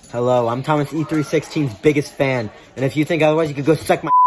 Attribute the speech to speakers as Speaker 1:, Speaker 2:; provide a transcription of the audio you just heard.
Speaker 1: Hello, I'm Thomas E316's biggest fan, and if you think otherwise, you could go suck my